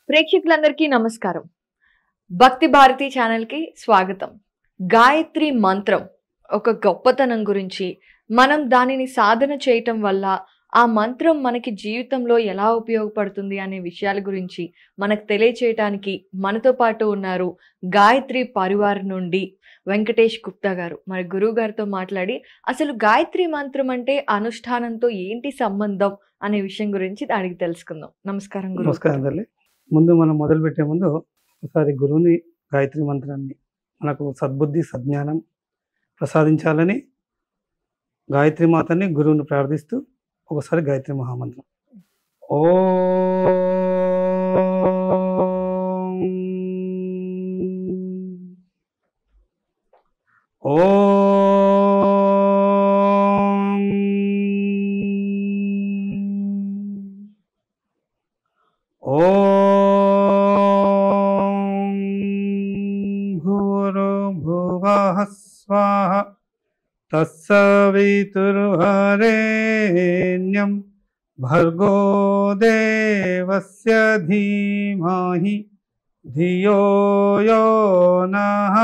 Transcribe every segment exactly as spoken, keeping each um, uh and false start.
ప్రేక్షకులందరికీ నమస్కారం. భక్తి భారతి ఛానల్‌కి స్వాగతం. గాయత్రి మంత్రం ఒక గొప్పతనం గురించి, మనం దానిని సాధన చేయటం వల్ల ఆ మంత్రం మనకి జీవితంలో ఎలా ఉపయోగపడుతుంది అనే విషయాల గురించి మనకు తెలియచేయటానికి మనతో పాటు ఉన్నారు గాయత్రి పరివార్ నుండి వెంకటేష్ గుప్తా గారు. మరి గురువు గారితో మాట్లాడి అసలు గాయత్రి మంత్రం అంటే అనుష్ఠానంతో ఏంటి సంబంధం అనే విషయం గురించి అడిగి తెలుసుకుందాం. నమస్కారం గురువు. నమస్కారం తల్లి. ముందు మనం మొదలుపెట్టే ముందు ఒకసారి గురువుని గాయత్రి మంత్రాన్ని మనకు సద్బుద్ధి సజ్ఞానం ప్రసాదించాలని గాయత్రి మాతని గురువుని ప్రార్థిస్తూ ఒకసారి గాయత్రి మహామంత్రం. ఓం ఓం ఓం భూర్భువః స్వాహ తత్సవితుర్వరేణ్యం భర్గో దేవస్య ధీమహి ధియో యో నః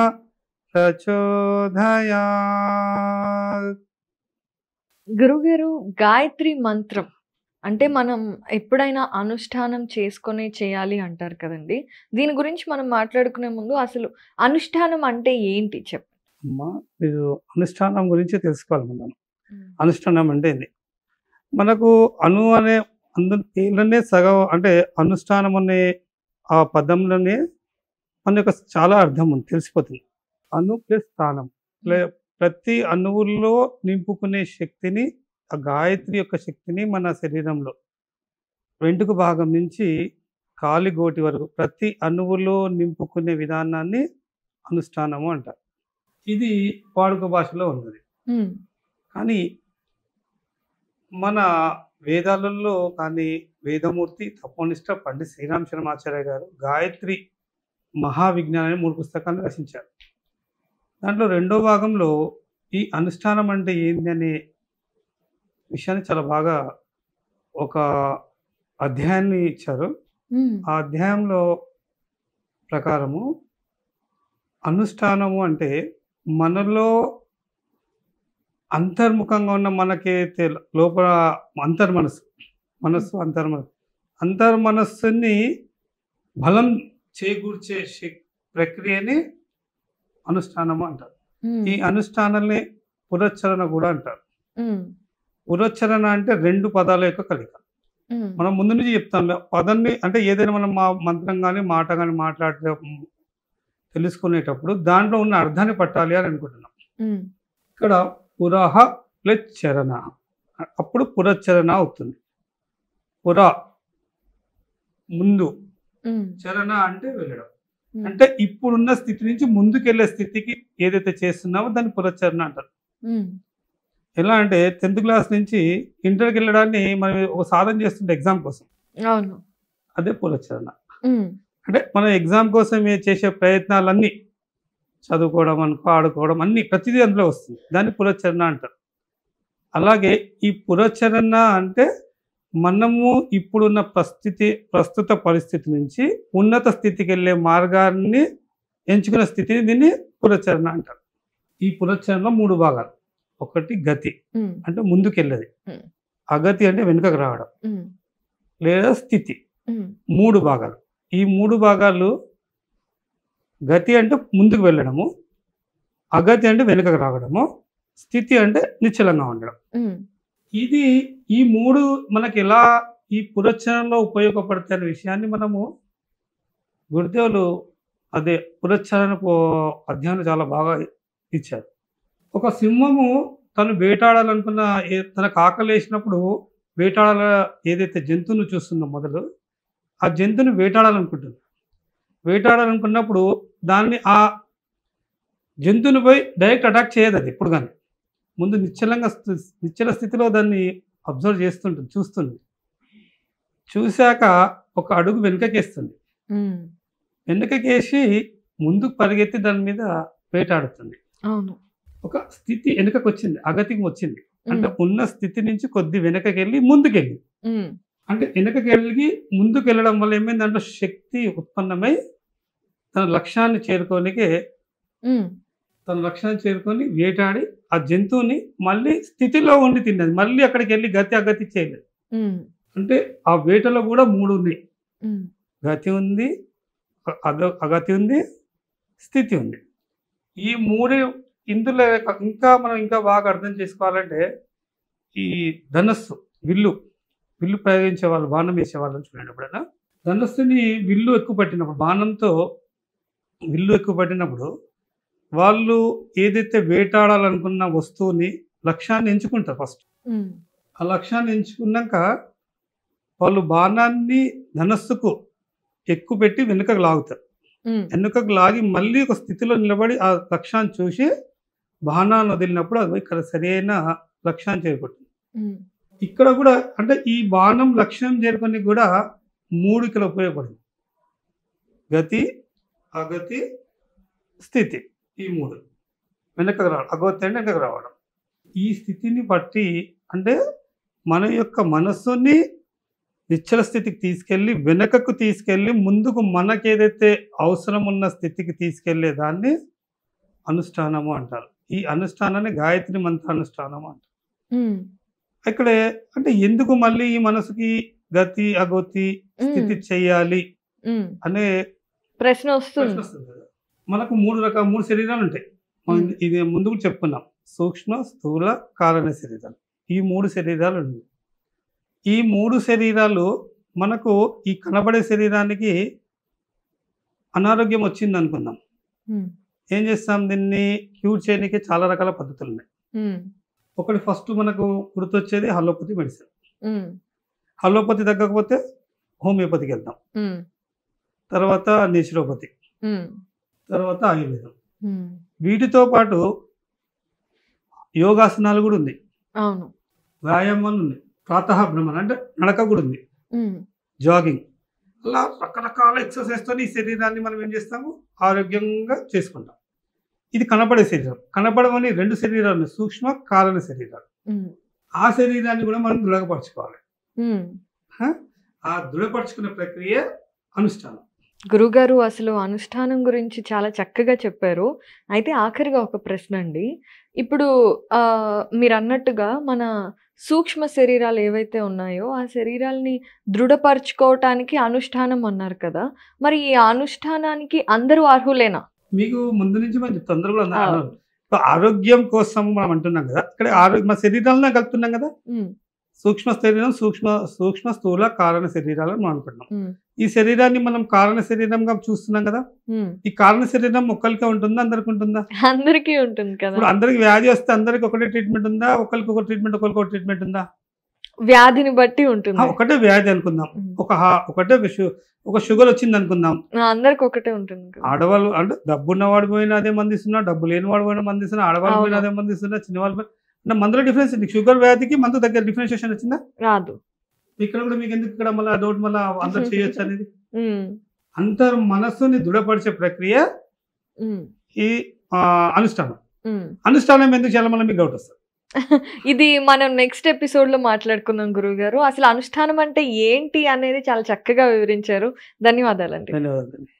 ప్రచోదయాత్. గురుగారు, గాయత్రి మంత్రం అంటే మనం ఎప్పుడైనా అనుష్ఠానం చేసుకొని చేయాలి అంటారు కదండి. దీని గురించి మనం మాట్లాడుకునే ముందు అసలు అనుష్ఠానం అంటే ఏంటి చెప్పండి. అమ్మా, మీరు అనుష్ఠానం గురించి తెలుసుకోవాలి. ముందు అనుష్ఠానం అంటే ఏంది? మనకు అను అనే అందులోనే సగం అంటే అనుష్ఠానం అనే ఆ పదంలోనే మన యొక్క చాలా అర్థం ఉంది, తెలిసిపోతుంది. అణు ప్లస్ స్థానం, ప్రతి అణువుల్లో నింపుకునే శక్తిని, ఆ గాయత్రి యొక్క శక్తిని మన శరీరంలో వెంటుక భాగం నుంచి కాలి గోటి వరకు ప్రతి అణువులో నింపుకునే విధానాన్ని అనుష్ఠానము అంటారు. ఇది వాడుక భాషలో ఉన్నది. కానీ మన వేదాలలో కానీ వేదమూర్తి తపోనిష్ట పండిత్ శ్రీరామ్ శర్మాచార్య గారు గాయత్రి మహావిజ్ఞానాన్ని మూడు పుస్తకాలను రచించారు. దాంట్లో రెండో భాగంలో ఈ అనుష్ఠానం అంటే ఏంటి అనే విషయాన్ని చాలా బాగా ఒక అధ్యాయాన్ని ఇచ్చారు. ఆ అధ్యాయంలో ప్రకారము అనుష్ఠానము అంటే మనలో అంతర్ముఖంగా ఉన్న మనకి లోపల అంతర్మనస్సు మనస్సు అంతర్మనస్సు అంతర్మనస్సుని బలం చేకూర్చే ప్రక్రియని అనుష్ఠానము అంటారు. ఈ అనుష్ఠానాన్ని పురచ్చరణ కూడా అంటారు. పురచ్చరణ అంటే రెండు పదాల యొక్క కలిక. మనం ముందు నుంచి చెప్తాం, పదాన్ని అంటే ఏదైనా మనం మా మంత్రం కానీ మాట కానీ మాట్లాడే తెలుసుకునేటప్పుడు దాంట్లో ఉన్న అర్థాన్ని పట్టాలి అని అనుకుంటున్నాం. ఇక్కడ పురహ ప్లస్ చరణ, అప్పుడు పురచరణ అవుతుంది. పుర ముందు, చరణ అంటే వెళ్ళడం. అంటే ఇప్పుడున్న స్థితి నుంచి ముందుకెళ్లే స్థితికి ఏదైతే చేస్తున్నామో దాన్ని పురచరణ అంటారు. ఎలా అంటే టెన్త్ క్లాస్ నుంచి ఇంటర్కి వెళ్ళడాన్ని మనం ఒక సాధన చేస్తుంటే ఎగ్జామ్ కోసం, అదే పురచరణ. అంటే మనం ఎగ్జామ్ కోసం చేసే ప్రయత్నాలన్నీ చదువుకోవడం అనుకో, ఆడుకోవడం అన్ని ప్రతిదీ అందులో వస్తుంది, దాన్ని పురచరణ అంటారు. అలాగే ఈ పురచరణ అంటే మనము ఇప్పుడున్న పరిస్థితి ప్రస్తుత పరిస్థితి నుంచి ఉన్నత స్థితికి వెళ్ళే మార్గాన్ని ఎంచుకున్న స్థితిని దీన్ని పురచరణ అంటారు. ఈ పురచరణలో మూడు భాగాలు. ఒకటి గతి అంటే ముందుకెళ్ళేది, అగతి అంటే వెనుకకు రావడం, లేదా స్థితి. మూడు భాగాలు. ఈ మూడు భాగాలు గతి అంటే ముందుకు వెళ్ళడము, అగతి అంటే వెనుకకు రావడము, స్థితి అంటే నిశ్చలంగా ఉండడం. ఇది ఈ మూడు మనకి ఎలా ఈ పురచ్చరణలో ఉపయోగపడతాయి అనే విషయాన్ని మనము గురుదేవులు అదే పురచ్చరణ అధ్యాయం చాలా బాగా ఇచ్చారు. ఒక సింహము తను వేటాడాలనుకున్న తనకు ఆకలి వేసినప్పుడు వేటాడాల ఏదైతే జంతువును చూస్తుందో మొదలు ఆ జంతువుని వేటాడాలనుకుంటుంది. వేటాడాలనుకున్నప్పుడు దాన్ని ఆ జంతువుని పోయి డైరెక్ట్ అటాక్ చేయదు. అది ఎప్పుడు కానీ ముందు నిశ్చలంగా నిశ్చల స్థితిలో దాన్ని అబ్జర్వ్ చేస్తుంటుంది, చూస్తుంది. చూశాక ఒక అడుగు వెనుకకేస్తుంది. వెనుకకేసి ముందుకు పరిగెత్తి దాని మీద వేటాడుతుంది. ఒక స్థితి వెనుకకు వచ్చింది, అగతికి వచ్చింది. అంటే ఉన్న స్థితి నుంచి కొద్ది వెనకకెళ్ళి ముందుకెళ్ళి అంటే వెనకకి వెళ్ళి ముందుకు వెళ్ళడం వల్ల ఏమైంది దాంట్లో శక్తి ఉత్పన్నమై తన లక్ష్యాన్ని చేరుకోనికే హ్మ్. తన లక్ష్యాన్ని చేరుకొని వేటాడి ఆ జంతువుని మళ్ళీ స్థితిలో ఉండి తిన్నది. మళ్ళీ అక్కడికి వెళ్ళి గతి అగతి చేయలేదు. హ్మ్. అంటే ఆ వేటలో కూడా మూడు ఉన్నాయి. హ్మ్. గతి ఉంది, అ అగ అగతి ఉంది, స్థితి ఉంది. ఈ మూడు ఇందులో ఇంకా మనం ఇంకా బాగా అర్థం చేసుకోవాలంటే ఈ ధనస్సు, విల్లు, విల్లు ప్రయోగించే వాళ్ళు, బాణం వేసే వాళ్ళని చూడండి ఎప్పుడైనా. ధనస్సుని విల్లు ఎక్కువ పట్టినప్పుడు, బాణంతో విల్లు ఎక్కువ పట్టినప్పుడు వాళ్ళు ఏదైతే వేటాడాలనుకున్న వస్తువుని, లక్ష్యాన్ని ఎంచుకుంటారు ఫస్ట్. హ్మ్. ఆ లక్ష్యాన్ని ఎంచుకున్నాక వాళ్ళు బాణాన్ని ధనస్సుకు ఎక్కువ పెట్టి వెనుకకు లాగుతారు. హ్మ్. వెనుకకు లాగి మళ్ళీ ఒక స్థితిలో నిలబడి ఆ లక్ష్యాన్ని చూసి బాణాన్ని వదిలినప్పుడు అది ఇక్కడ సరైన లక్ష్యాన్ని చేరుకుంటుంది. హ్మ్. ఇక్కడ కూడా అంటే ఈ బాణం లక్ష్యం చేరుకొని కూడా మూడు ఇక్కడ ఉపయోగపడింది. గతి, అగతి, స్థితి. ఈ మూడు వెనకకు రావడం, అగతి అంటే వెనకకు రావడం. ఈ స్థితిని బట్టి అంటే మన యొక్క మనస్సుని నిశ్చల స్థితికి తీసుకెళ్ళి వెనకకు తీసుకెళ్ళి ముందుకు మనకేదైతే అవసరం ఉన్న స్థితికి తీసుకెళ్లే దాన్ని అనుష్ఠానము అంటారు. ఈ అనుష్ఠానాన్ని గాయత్రి మంత్ర అనుష్ఠానము అంటారు. హ్మ్. ఇక్కడ అంటే ఎందుకు మళ్ళీ ఈ మనసుకి గతి, అగతి, స్థితి హ్మ్. చేయాలి హ్మ్. అనే ప్రశ్న ప్రశ్న వస్తుంది. వస్తుంది కదా. మనకు మూడు రకాల మూడు శరీరాలు ఉంటాయి. మనం హ్మ్. ఇది ముందుకు చెప్పుకున్నాం. సూక్ష్మ, స్థూల, కారణ శరీరాలు. ఈ మూడు శరీరాలు ఉన్నాయి. ఈ మూడు శరీరాలు మనకు ఈ కనబడే శరీరానికి అనారోగ్యం వచ్చింది అనుకుందాం. హ్మ్. ఏం చేస్తాం? దీన్ని క్యూర్ చేయడానికి చాలా రకాల పద్ధతులు ఉన్నాయి. హ్మ్. ఒకటి ఫస్ట్ మనకు గుర్తొచ్చేది అలోపతి మెడిసిన్. హ్మ్. అలోపతి తగ్గకపోతే హోమియోపతికి వెళ్తాం. హ్మ్. తర్వాత నేచురోపతి, హ్మ్. తర్వాత ఆయుర్వేదం. హ్మ్. వీటితో పాటు యోగాసనాలు కూడా ఉంది, అవును. వ్యాయామాలు ఉన్నాయి, ప్రాతః భ్రమణ అంటే నడక కూడా ఉంది, హ్మ్. జాగింగ్. అలా రకరకాల ఎక్సర్సైజ్తో ఈ శరీరాన్ని మనం ఏం చేస్తాము? ఆరోగ్యంగా చేసుకుంటాం. ఇది కనపడే శరీరం. కనపడమని రెండు శరీరాలు ఉన్నాయి, సూక్ష్మ, కారణ శరీరాలు. హ్మ్. ఆ శరీరాన్ని కూడా మనం దృఢపరచుకోవాలి. హ్మ్. హ? ఆ దృఢపరచుకునే ప్రక్రియ అనుష్ఠానం. గురుగారు అసలు అనుష్ఠానం గురించి చాలా చక్కగా చెప్పారు. అయితే ఆఖరిగా ఒక ప్రశ్న అండి. ఇప్పుడు ఆహ్, మీరన్నట్టుగా మన సూక్ష్మ శరీరాలు ఏవైతే ఉన్నాయో, ఆ శరీరాల్ని దృఢపరుచుకోవటానికి అనుష్ఠానం అన్నారు కదా! మరి ఈ అనుష్ఠానానికి అందరూ అర్హులేనా? మీకు ముందు నుంచి మనం చెప్తాం, అందరూ కూడా ఆ! అన్నారు. సో ఆరోగ్యం కోసం మనం అంటున్నాం కదా, ఇక్కడ ఆరోగ్య మన శరీరాలను కలుపుతున్నాం కదా. హ్మ్. సూక్ష్మ శరీరం, సూక్ష్మ సూక్ష్మ స్థూల కారణ శరీరాలను మనం అనుకుంటున్నాం. హ్మ్. ఈ శరీరాన్ని మనం కారణ శరీరంగా చూస్తున్నాం కదా. హ్మ్. ఈ కారణ శరీరం ఒక్కరికే ఉంటుందా, అందరికి ఉంటుందా? అందరికీ ఉంటుంది కదా! ఇప్పుడు అందరికి వ్యాధి వస్తే అందరికి ఒకటే ట్రీట్మెంట్ ఉందా? ఒకరికి ఒక ట్రీట్మెంట్, ఒకరికి ఒక ట్రీట్మెంట్ ఉందా? వ్యాధిని బట్టి ఆ, ఉంటుంది. ఒకటే వ్యాధి అనుకుందాం. హ్మ్. ఒక హా- ఒకటే షు- ఒక షుగర్ వచ్చింది అనుకుందాం. ఆ! అందరికి ఒకటే ఉంటుంది కదా! ఆడవాళ్ళు అంటే డబ్బున్నవాడు పోయినా అదే మంది ఇస్తున్నా, డబ్బు లేనివాడు పోయినా మంది ఇస్తున్నా, ఆడవాళ్ళు పోయినా అవును. అదే మంది ఇస్తున్నా, చిన్నవాళ్ళు పోయినా అంటే మందులో డిఫరెన్స్ ఉంది. షుగర్ వ్యాధికి మందు దగ్గర డిఫరెన్షియేషన్ వచ్చిందా? రాదు. ఇక్కడ కూడా మీకు ఎందుకు ఇక్కడ మళ్ళీ డౌట్ మళ్ళీ అందరు చేయొచ్చు అనేది? హ్మ్. అంతర్ మనస్సుని దృఢపరిచే ప్రక్రియ హ్మ్. ఈ ఆ, అనుష్ఠానం. హ్మ్. అనుష్ఠానం ఎందుకు చేయాలి మళ్ళీ మీకు డౌట్ వస్తుంది. ఇది మనం నెక్స్ట్ ఎపిసోడ్‌లో మాట్లాడుకుందాం గురువుగారు. అసలు అనుష్ఠానం అంటే ఏంటి అనేది చాలా చక్కగా వివరించారు. ధన్యవాదాలండి. ధన్యవాదాలు.